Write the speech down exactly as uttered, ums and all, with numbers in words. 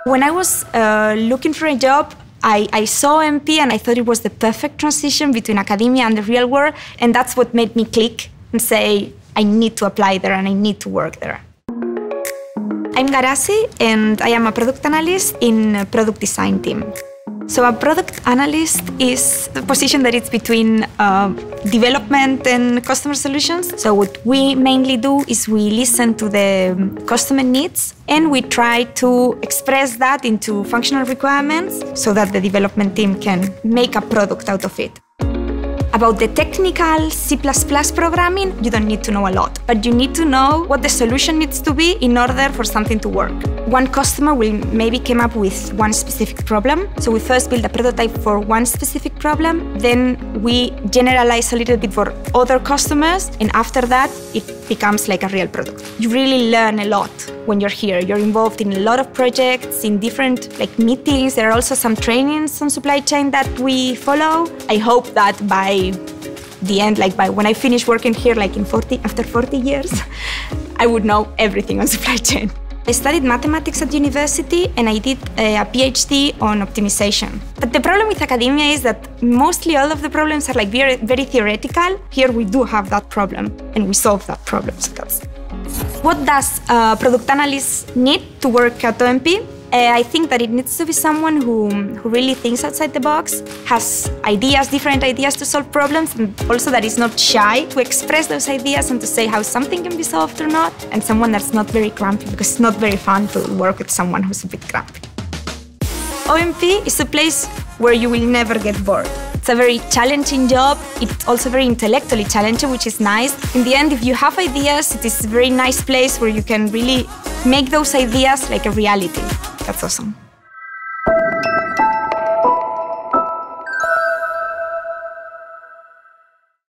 When I was uh, looking for a job, I, I saw M P and I thought it was the perfect transition between academia and the real world, and that's what made me click and say, I need to apply there and I need to work there. I'm Garazi and I am a product analyst in a product design team. So a product analyst is a position that is between uh, development and customer solutions. So what we mainly do is we listen to the customer needs and we try to express that into functional requirements so that the development team can make a product out of it. About the technical C plus plus programming, you don't need to know a lot, but you need to know what the solution needs to be in order for something to work. One customer will maybe come up with one specific problem. So we first build a prototype for one specific problem, then we generalize a little bit for other customers, and after that, it becomes like a real product. You really learn a lot when you're here. You're involved in a lot of projects, in different like meetings. There are also some trainings on supply chain that we follow. I hope that by the end, like by when I finish working here, like in forty, after forty years, I would know everything on supply chain. I studied mathematics at university and I did a, a PhD on optimization. But the problem with academia is that mostly all of the problems are like very, very theoretical. Here we do have that problem and we solve that problem. So that's... What does a product analyst need to work at O M P? Uh, I think that it needs to be someone who, who really thinks outside the box, has ideas, different ideas to solve problems, and also that is not shy to express those ideas and to say how something can be solved or not, and someone that's not very grumpy, because it's not very fun to work with someone who's a bit grumpy. O M P is a place where you will never get bored. It's a very challenging job. It's also very intellectually challenging, which is nice. In the end, if you have ideas, it is a very nice place where you can really make those ideas like a reality. That's awesome.